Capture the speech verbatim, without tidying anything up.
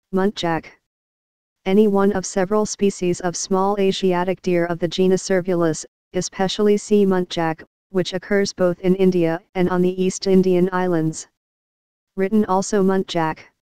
Muntjac. Any one of several species of small Asiatic deer of the genus Cervulus, especially C. muntjac, which occurs both in India and on the East Indian Islands. Written also muntjac.